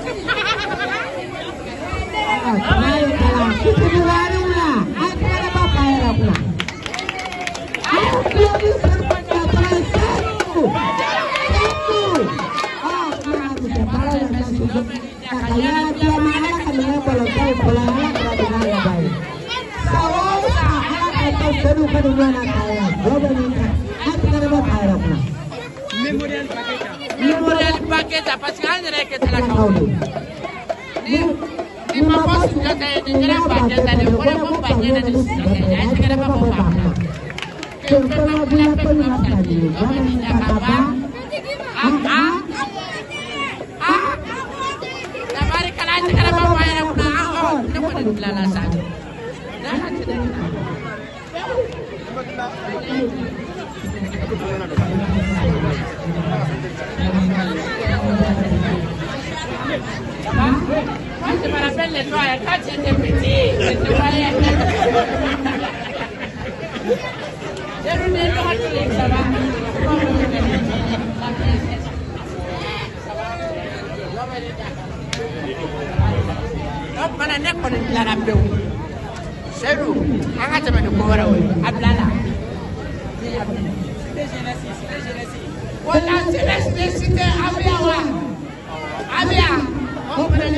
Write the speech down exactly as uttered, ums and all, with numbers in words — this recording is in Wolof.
Ayo kalah, kita juara lah. Aku ada apa ya aku? Aku lagi serpentnya satu, satu. Ah, aku sekarang yang masuk. Kayaknya dia mana kan dengan bola bola bola ala dengan yang baik. Sawah ala atau seru kedua nak kaya. Bola ni, aku ada apa ya aku? Memorial paket. Memorial paket apa sekarang mereka telah kau. Di mana sudah saya dengar paket ada boleh paket ada di sini. Saya sekarang apa apa. Contohnya dia penyiasat dulu. Jangan minta apa. Ah ah ah. Tabari kalau sekarang apa yang aku nak. Oh, kenapa dilalasan? Dah tidak. Masih para pelle tu ayah kaci tepiti, itu ayah. Jadi ni tu hati lek sama. Apa mana nak kau ni larap tu? Seru, angkat cuma tu kau orang, ablala. Wala jeunesse de cité Abia wa Abia on peut le